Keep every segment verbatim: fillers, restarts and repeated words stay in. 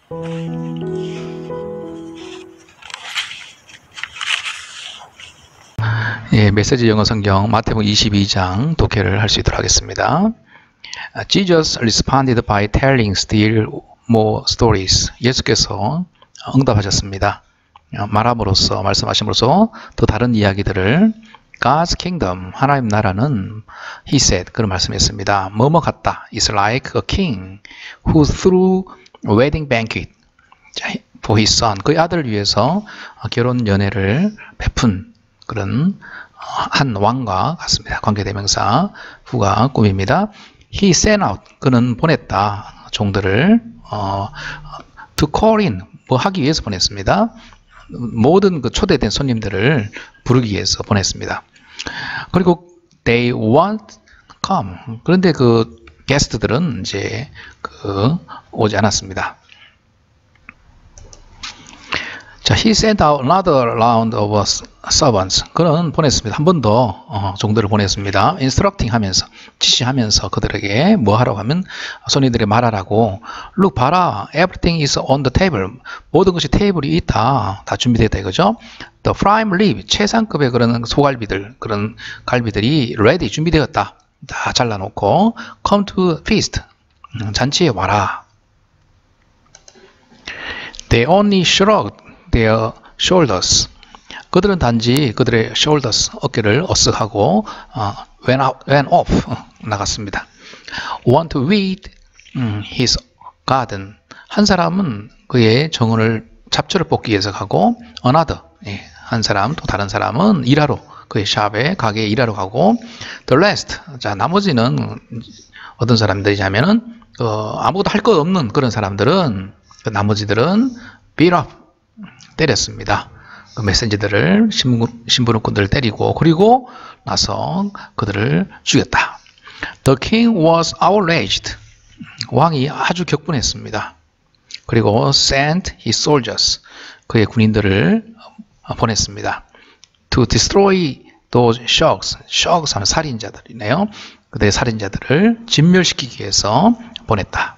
예, 메시지 영어 성경 마태복음 이십이 장 독해를 할 수 있도록 하겠습니다. Jesus responded by telling still more stories. 예수께서 응답하셨습니다. 말함으로써, 말씀하심으로써 더 다른 이야기들을 God's kingdom, 하나님 나라는 He said, 그런 말씀했습니다. 뭐뭐 같다. It's like a king who threw a wedding banquet for his son. 그의 아들을 위해서 결혼 연회를 베푼 그런 한 왕과 같습니다. 관계대명사 후가 꿈입니다. He sent out, 그는 보냈다. 종들을 어, to call in, 뭐 하기 위해서 보냈습니다. 모든 그 초대된 손님들을 부르기 위해서 보냈습니다. 그리고 they want come, 그런데 그 게스트들은 이제 그 오지 않았습니다. 자, he sent out another round of servants. 그는 보냈습니다. 한 번 더 어, 종들을 보냈습니다. instructing 하면서, 지시하면서 그들에게 뭐 하라고 하면 손님들이 말하라고. look, 봐라. everything is on the table. 모든 것이 테이블이 있다. 다 준비되어 있다 이거죠. the prime rib, 최상급의 그런 소갈비들, 그런 갈비들이 ready, 준비되었다. 다 잘라놓고 come to feast. 잔치에 와라. they only shrugged their shoulders. 그들은 단지 그들의 shoulders, 어깨를 어쓱하고 어, went out, went off, 어, 나갔습니다. want to weed 음, his garden. 한 사람은 그의 정원을 잡초를 뽑기 위해서 가고 another, 예, 한 사람, 또 다른 사람은 일하러 그의 샵에 가게에 일하러 가고 the rest, 자 나머지는 어떤 사람들이냐면은 어, 아무것도 할 것 없는 그런 사람들은, 그 나머지들은 beat up, 때렸습니다. 그 메신저들을, 신부름꾼들을 때리고, 그리고 나서 그들을 죽였다. The king was outraged. 왕이 아주 격분했습니다. 그리고 sent his soldiers. 그의 군인들을 보냈습니다. To destroy those thugs. thugs 하면 살인자들이네요. 그들의 살인자들을 진멸시키기 위해서 보냈다.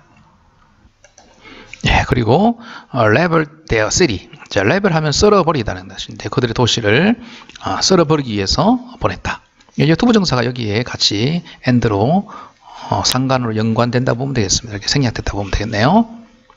예, 그리고 어, level their city. 자, 레벨 하면 썰어버리다는 것인데 그들의 도시를 어, 썰어버리기 위해서 보냈다. 이 투부정사가 여기에 같이 and로 어, 상관으로 연관된다 보면 되겠습니다. 이렇게 생략됐다 보면 되겠네요.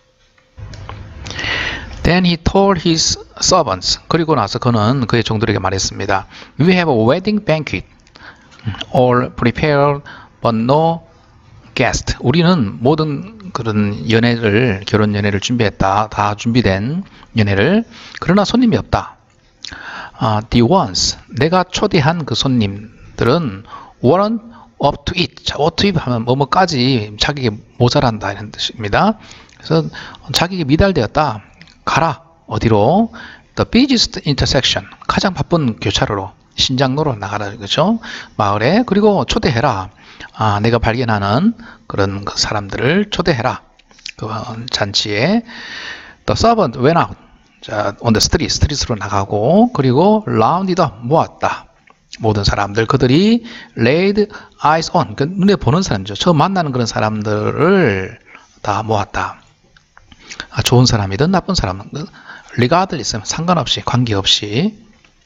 Then he told his servants. 그리고 나서 그는 그의 종들에게 말했습니다. We have a wedding banquet, all prepared but no guest. 우리는 모든 그런 연애를, 결혼 연애를 준비했다. 다 준비된 연애를. 그러나 손님이 없다. Uh, the ones, 내가 초대한 그 손님들은 weren't up to it. 자, up to it 하면 뭐뭐까지 자기에게 모자란다 이런 뜻입니다. 그래서 자기에게 미달되었다. 가라. 어디로? The busiest intersection. 가장 바쁜 교차로로, 신장로로 나가라 이거죠. 마을에. 그리고 초대해라. 아, 내가 발견하는 그런 그 사람들을 초대해라. 그 잔치에. The servant went out. 자, on the street, 스트릿으로 나가고, 그리고 rounded up, 모았다. 모든 사람들, 그들이 laid eyes on, 그 눈에 보는 사람이죠. 처음 만나는 그런 사람들을 다 모았다. 아, 좋은 사람이든 나쁜 사람이든 regardless, 상관없이, 관계없이.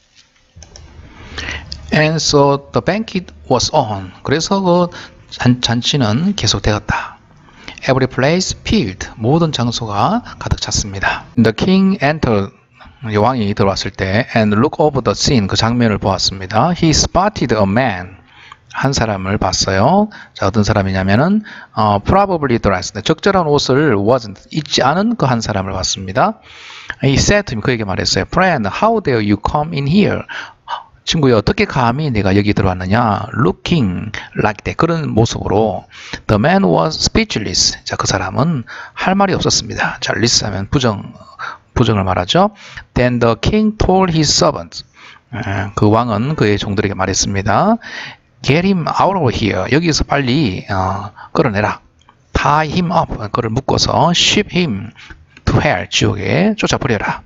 And so the banquet was on. 그래서 그 잔, 잔치는 계속되었다. Every place filled. 모든 장소가 가득 찼습니다. The king entered. 왕이 들어왔을 때 and look over the scene. 그 장면을 보았습니다. He spotted a man. 한 사람을 봤어요. 자, 어떤 사람이냐면은 어, probably dressed. 적절한 옷을 wasn't, 입지 않은 그 한 사람을 봤습니다. He said to him, 그에게 말했어요. Friend, how dare you come in here? 친구야, 어떻게 감히 내가 여기 들어왔느냐? Looking like that. 그런 모습으로. The man was speechless. 자, 그 사람은 할 말이 없었습니다. 자, less 하면 부정, 부정을 말하죠. Then the king told his servants. 그 왕은 그의 종들에게 말했습니다. Get him out of here. 여기서 빨리 어, 끌어내라. Tie him up. 그를 묶어서 ship him to hell. 지옥에 쫓아버려라.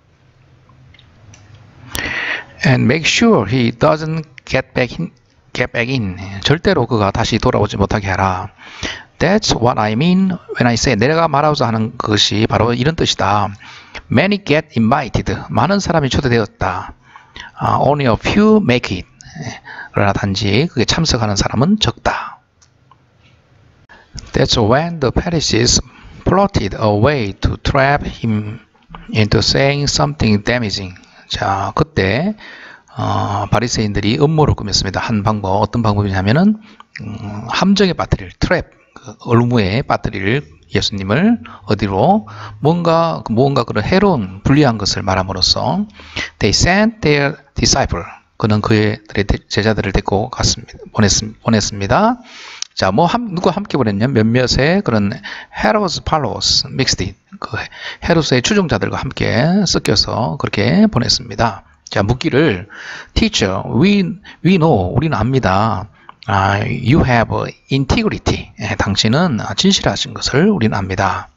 And make sure he doesn't get back in, get back in. 절대로 그가 다시 돌아오지 못하게 하라. That's what I mean when I say 내가 말하고자 하는 것이 바로 이런 뜻이다. Many get invited. 많은 사람이 초대되었다. Uh, only a few make it. 그러나 단지 그게 참석하는 사람은 적다. That's when the Pharisees plotted a way to trap him into saying something damaging. 자, 그때 어, 바리새인들이 음모를 꾸몄습니다. 한 방법, 어떤 방법이냐면은 음, 함정에 빠뜨릴 트랩, 그 얼무에 빠뜨릴 예수님을 어디로 뭔가 뭔가 그런 해로운 불리한 것을 말함으로써 they sent their disciple. 그는 그의 제자들을 데리고 갔습니다. 보냈습, 보냈습니다. 자, 뭐 함, 누가 함께 보냈냐? 몇몇의 그런 헤로스 팔로워스 믹스드 그 헤로스의 추종자들과 함께 섞여서 그렇게 보냈습니다. 자, 묻기를 teacher, we we know 우리는 압니다. Uh, you have integrity. 예, 당신은 진실하신 것을 우리는 압니다.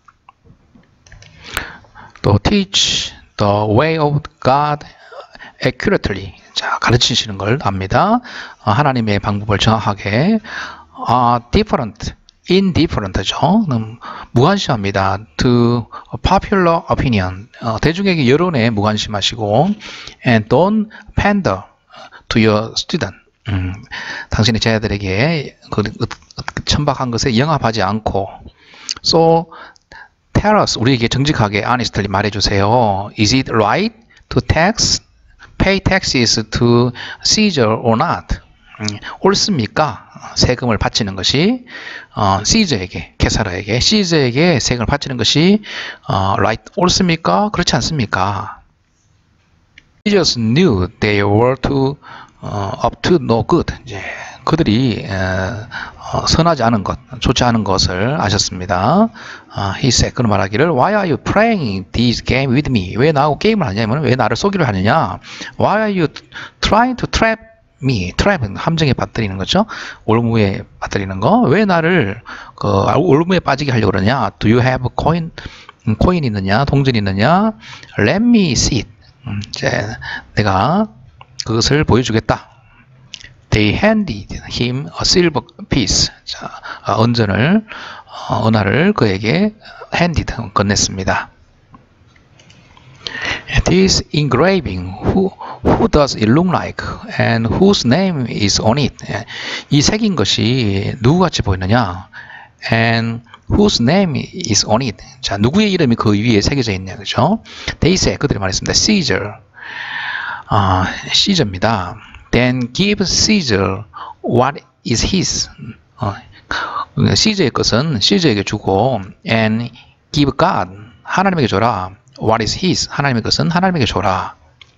또 teach the way of God accurately. 자, 가르치시는 걸 압니다. 어, 하나님의 방법을 정확하게 uh, different, indifferent죠. 음, 무관심합니다. to popular opinion. 어, 대중에게 여론에 무관심하시고 and don't pander to your student. 음, 당신의 제자들에게 그, 그, 그 천박한 것에 영합하지 않고 so tell us 우리에게 정직하게 honestly 말해주세요. Is it right to tax, pay taxes to Caesar or not? 음, 옳습니까? 세금을 바치는 것이 어, 시저에게, 케사라에게, 시저에게 세금을 바치는 것이 어, right 옳습니까? 그렇지 않습니까? Jesus knew they were to 어, up to no good. 이제 그들이 에, 어, 선하지 않은 것, 좋지 않은 것을 아셨습니다. 어, he said, 그는 말하기를 Why are you playing this game with me? 왜 나하고 게임을 하냐면 왜 나를 속이려 하느냐? Why are you trying to trap me? trap은 함정에 빠뜨리는 거죠. 올무에 빠뜨리는 거. 왜 나를 그 올무에 빠지게 하려고 그러냐? Do you have coin? 코인 있느냐? 동전 있느냐? Let me see it. 음, 이제 내가 그것을 보여주겠다. They handed him a silver piece. 자, 은전을, 어, 은화를 그에게 handed, 건넸습니다. This engraving, who, who does it look like? And whose name is on it? 이 새긴 것이 누구같이 보이느냐? And whose name is on it? 자, 누구의 이름이 그 위에 새겨져 있냐, 그죠? They said, 그들이 말했습니다. Caesar. 아, Caesar입니다. Then give Caesar what is his. 어, Caesar의 것은 Caesar에게 주고, and give God 하나님에게 줘라. What is his? 하나님의 것은 하나님에게 줘라.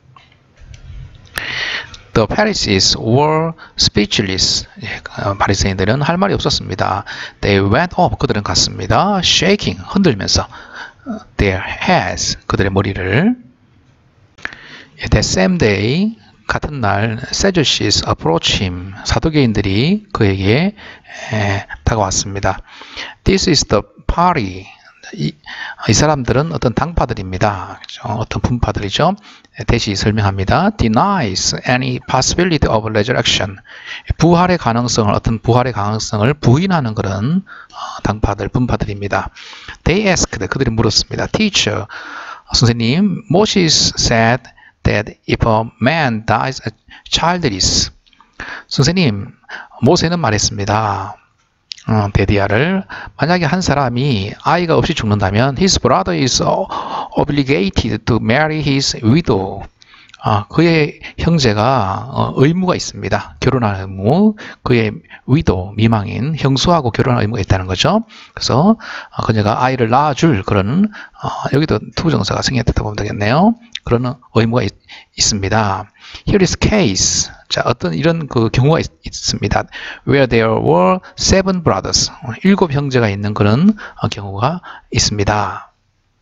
The Pharisees were speechless. 바리새인들은 할 말이 없었습니다. They went up. 그들은 갔습니다. Shaking, 흔들면서 their heads, 그들의 머리를. That same day, 같은 날, Sadducees approached him. 사두개인들이 그에게 에, 다가왔습니다. This is the party. 이, 이 사람들은 어떤 당파들입니다. 그렇죠? 어떤 분파들이죠. 대시 설명합니다. Denies any possibility of resurrection. 부활의 가능성을, 어떤 부활의 가능성을 부인하는 그런 어, 당파들, 분파들입니다. They asked, 그들이 물었습니다. Teacher, 선생님, Moses said that if a man dies childless. 선생님, 모세는 말했습니다. 어, 데디아를 만약에 한 사람이 아이가 없이 죽는다면 his brother is obligated to marry his widow. 아, 그의 형제가 어, 의무가 있습니다. 결혼할 의무. 그의 widow, 미망인 형수하고 결혼할 의무가 있다는 거죠. 그래서 어, 그녀가 아이를 낳아줄 그런 어, 여기도 투부정사가 생략됐다 보면 되겠네요. 그런 의무가 있, 있습니다. Here is case. 자, 어떤 이런 그 경우가 있, 있습니다. Where there were seven brothers. 일곱 형제가 있는 그런 어, 경우가 있습니다.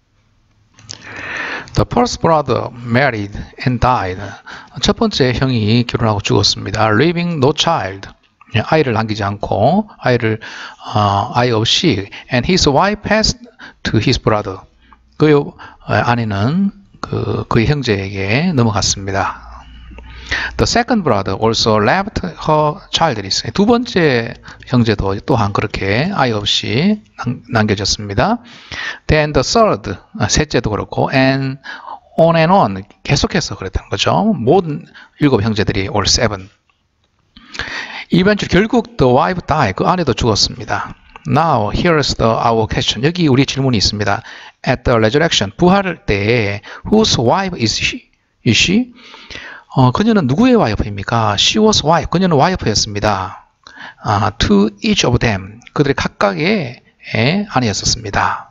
The first brother married and died. 첫 번째 형이 결혼하고 죽었습니다. Leaving no child. 아이를 남기지 않고 아이를 어, 아이 없이. And his wife passed to his brother. 그의 아내는 그, 그의 형제에게 넘어갔습니다. The second brother also left her childless. 두 번째 형제도 또한 그렇게 아이 없이 남겨졌습니다. Then the third, 셋째도 그렇고, and on and on, 계속해서 그랬다는 거죠. 모든 일곱 형제들이 all seven. Eventually 결국 the wife died. 그 아내도 죽었습니다. Now here's the our question. 여기 우리 질문이 있습니다. At the resurrection, 부활 때에 whose wife is she? Is she? 어, 그녀는 누구의 와이프입니까? She was wife. 그녀는 와이프였습니다. Uh, to each of them. 그들의 각각의 아내였었습니다.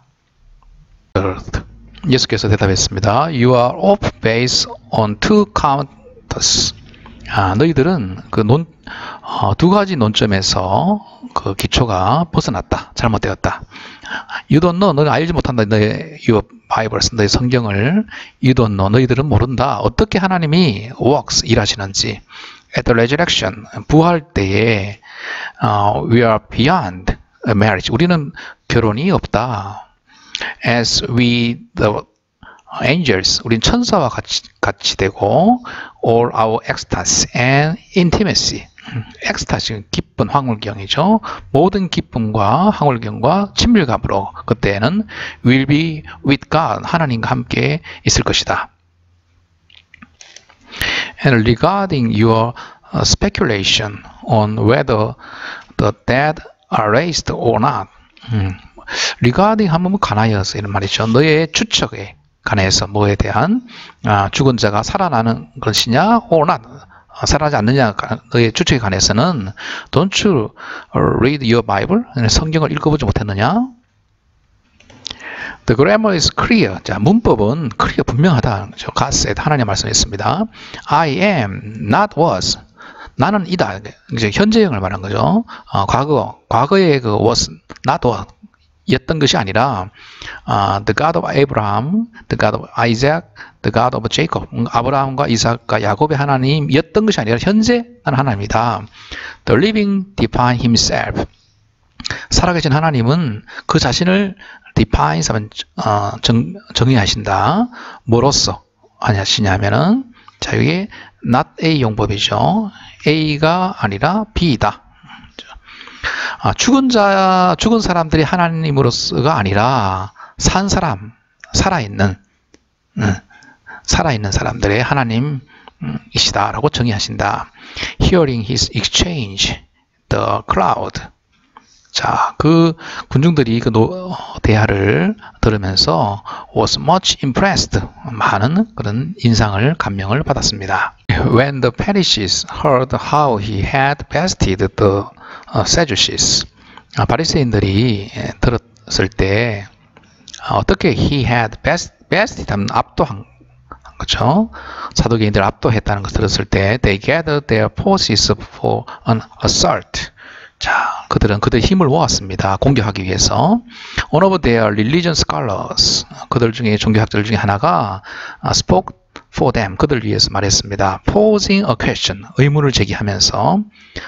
예수께서 대답했습니다. You are off base on two counters. 아, 너희들은 그 논, 어, 두 가지 논점에서 그 기초가 벗어났다. 잘못되었다. You don't know. 너는 알지 못한다. 너의 your Bibles, 너의 성경을. You don't know. 너희들은 모른다. 어떻게 하나님이 works, 일하시는지. At the resurrection, 부활 때에 uh, we are beyond marriage. 우리는 결혼이 없다. As we, the angels, 우린 천사와 같이, 같이 되고 all our ecstasy and intimacy. 엑스타시, 기쁜 황홀경이죠. 모든 기쁨과 황홀경과 친밀감으로 그때는 will be with God, 하나님과 함께 있을 것이다. And regarding your speculation on whether the dead are raised or not. 음, regarding 하면 관하여서 이런 말이죠. 너의 추측에 관해서 뭐에 대한 아, 죽은 자가 살아나는 것이냐 or not. 살아나지 않느냐 너의 추측에 관해서는 Don't you read your Bible? 성경을 읽어보지 못했느냐? The grammar is clear. 자, 문법은 clear, 분명하다. God said, 하나님 말씀했습니다. I am, not was. 나는 이다. 이제 현재형을 말한 거죠. 어, 과거, 과거의 그 was, not was. 였던 것이 아니라 uh, the God of Abraham, the God of Isaac, the God of Jacob. 아브라함과 이삭과 야곱의 하나님이었던 것이 아니라 현재 하나님이다. The living define himself. 살아계신 하나님은 그 자신을 define, 어, 정, 정의하신다. 뭐로써 하시냐면은 자, 이게 not A 용법이죠. A가 아니라 B이다. 아, 죽은 자, 죽은 사람들이 하나님으로서가 아니라 산 사람, 살아있는, 음, 살아있는 사람들의 하나님이시다라고 정의하신다. Hearing his exchange, the crowd. 자, 그 군중들이 그 노, 대화를 들으면서 was much impressed. 많은 그런 인상을, 감명을 받았습니다. When the Pharisees heard how he had bested the 어, Sadducees, 아, 바리새인들이 들었을 때 아, 어떻게 he had best, bested 하면 압도한 거죠. 사두개인들 압도했다는 것을 들었을 때 they gathered their forces for an assault. 자, 그들은 그들의 힘을 모았습니다. 공격하기 위해서. One of their religion scholars, 그들 중에 종교학자들 중에 하나가 uh, spoke for them, 그들을 위해서 말했습니다. Posing a question, 의문을 제기하면서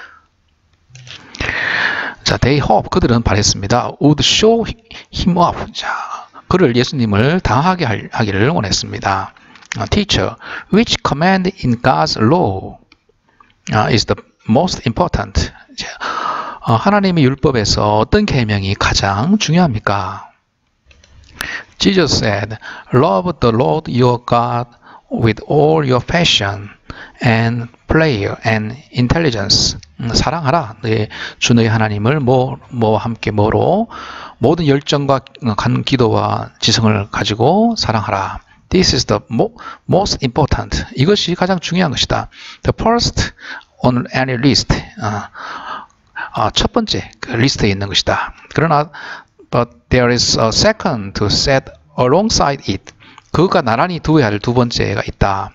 자, they hope, 그들은 바랬습니다. would show him up. 자, 그를 예수님을 당하게 하기를 원했습니다. Uh, teacher, which command in God's law uh, is the most important? 자, 어, 하나님의 율법에서 어떤 계명이 가장 중요합니까? Jesus said, love the Lord your God with all your passion and prayer and intelligence. 음, 사랑하라. 너의 주 너의 하나님을 뭐, 뭐와 함께 뭐로 모든 열정과 간 기도와 지성을 가지고 사랑하라. This is the mo, most important. 이것이 가장 중요한 것이다. The first on any list. 어, 어, 첫 번째 그 리스트에 있는 것이다. 그러나 but there is a second to set alongside it. 그것과 나란히 두어야 할 두 번째가 있다.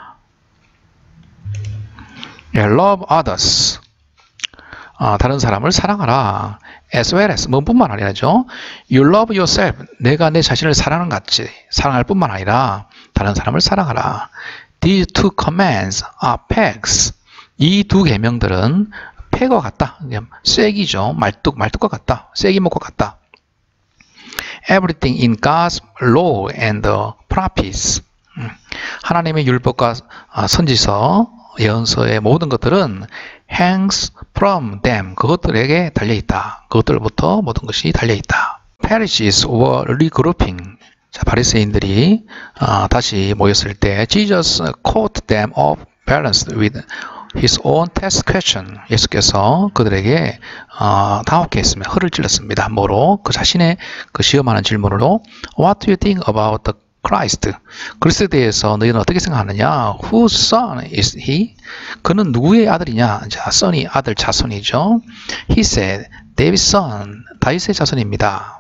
Love others. 어, 다른 사람을 사랑하라. As well as, 뭐 뿐만 아니라죠. You love yourself. 내가 내 자신을 사랑하는 같이 사랑할 뿐만 아니라 다른 사람을 사랑하라. These two commands are pegs. 이 두 계명들은 팩과 같다. 쐐기죠. 말뚝, 말뚝과 같다. 쐐기목과 같다. Everything in God's law and the prophets. 하나님의 율법과 선지서 예언서의 모든 것들은 hangs from them. 그것들에게 달려있다. 그것들부터 모든 것이 달려있다. Pharisees were regrouping. 자, 바리새인들이 어, 다시 모였을 때 Jesus caught them off balance with his own test question. 예수께서 그들에게 어, 당혹해 했습니다. 허를 찔렀습니다. 뭐로? 그 자신의 그 시험하는 질문으로 What do you think about the Christ? 그리스도에 대해서 너희는 어떻게 생각하느냐? Whose son is he? 그는 누구의 아들이냐? 자, son이 아들 자손이죠. He said, David's son, 다윗의 자손입니다.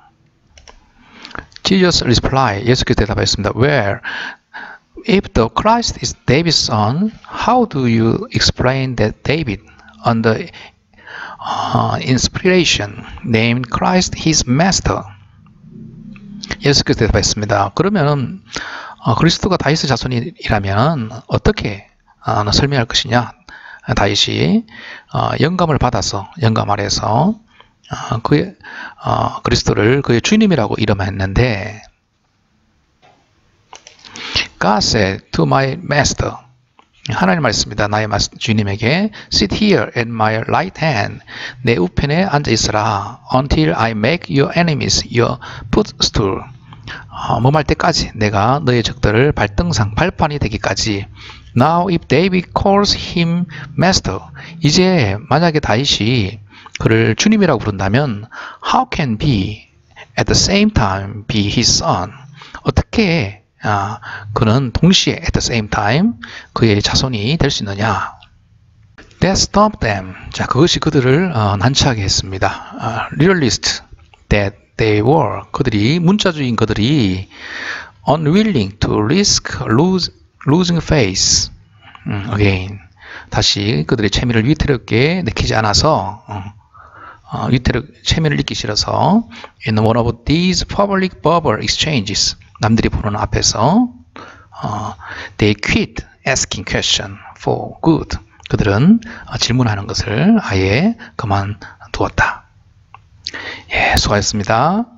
Jesus replied, 예수께서 대답하였습니다. Well, if the Christ is David's son, how do you explain that David, under uh, inspiration, named Christ his master? 예수께서 대답했습니다. 그러면 어, 그리스도가 다윗의 자손이라면 어떻게 어, 설명할 것이냐? 다윗이 어, 영감을 받아서 영감 아래서 어, 그의 어, 그리스도를 그의 주님이라고 이름했는데 God said to my master, 하나님 말씀입니다. 나의 주님에게 sit here at my right hand, 내 우편에 앉아 있으라 until I make your enemies your footstool. 어, 뭐할 때까지 내가 너의 적들을 발등상 발판이 되기까지. Now if David calls him master, 이제 만약에 다윗이 그를 주님이라고 부른다면 how can be at the same time be his son? 어떻게 아, 그는 동시에 at the same time 그의 자손이 될 수 있느냐? That stopped them. 자, 그것이 그들을 어, 난처하게 했습니다. Uh, realist that they were. 그들이 문자주의인 그들이 unwilling to risk lose, losing face. 음, again. 다시 그들의 체면을 위태롭게 내키지 않아서 어, 어, 위태롭 체면을 잊기 싫어서 in one of these public verbal exchanges. 남들이 보는 앞에서 어, they quit asking question for good. 그들은 어, 질문하는 것을 아예 그만두었다. 예, 수고하셨습니다.